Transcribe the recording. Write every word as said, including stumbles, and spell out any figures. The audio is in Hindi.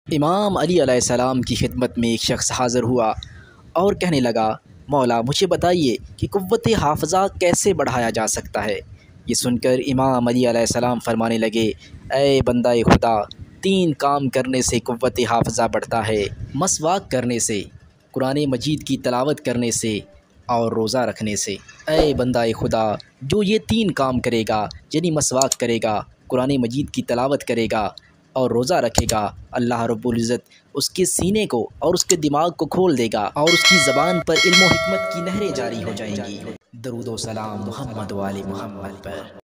इमाम अली अलैहिस्सलाम की खिदमत में एक शख्स हाज़िर हुआ और कहने लगा, मौला मुझे बताइए कि क़ुव्वत हाफ़िज़ा कैसे बढ़ाया जा सकता है। ये सुनकर इमाम अली अलैहिस्सलाम फरमाने लगे, ऐ बंदा खुदा, तीन काम करने से क़ुव्वत हाफ़िज़ा बढ़ता है, मसवाक करने से, कुरान मजीद की तिलावत करने से और रोज़ा रखने से। ऐ बंदा खुदा, जो ये तीन काम करेगा, यानी मसवाक करेगा, कुरान मजीद की तिलावत करेगा और रोज़ा रखेगा, अल्लाह रब्बुल इज़्ज़त उसके सीने को और उसके दिमाग को खोल देगा और उसकी ज़बान पर इल्म व हिकमत की नहरें जारी हो जाएंगी। दरूद व सलाम मोहम्मद वाले मोहम्मद पर।